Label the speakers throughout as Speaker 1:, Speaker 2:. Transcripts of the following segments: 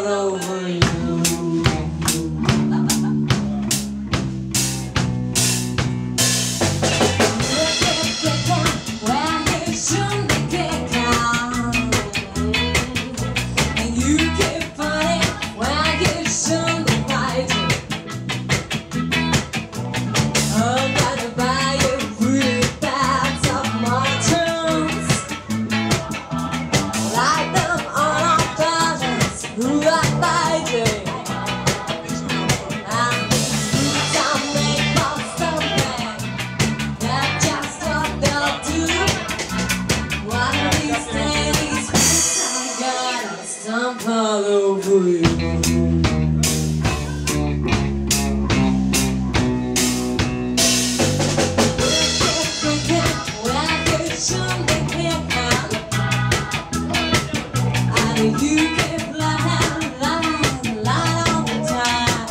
Speaker 1: over you. All over you. You can fly all the time.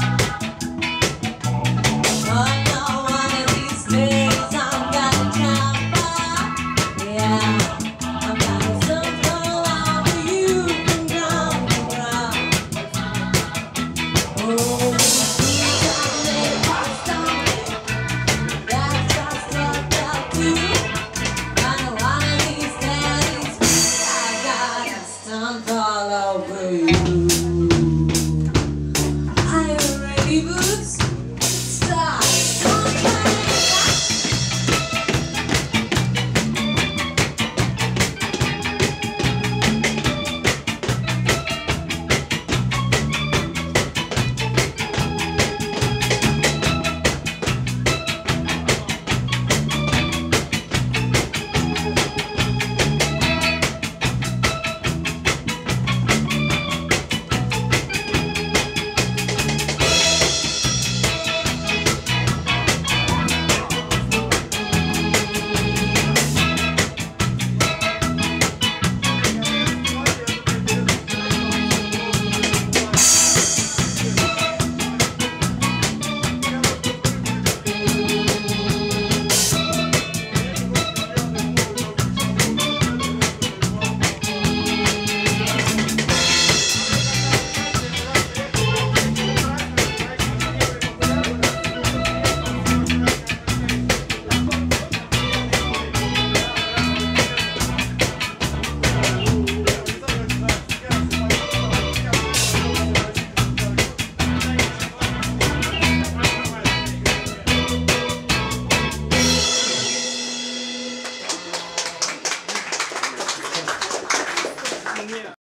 Speaker 1: Oh no, one of these days I'm gonna jump up. Yeah, I'm gonna jump all over you and jump around. Oh, don't make me stop. That's just what they'll do. One of these days I gotta stomp all over you.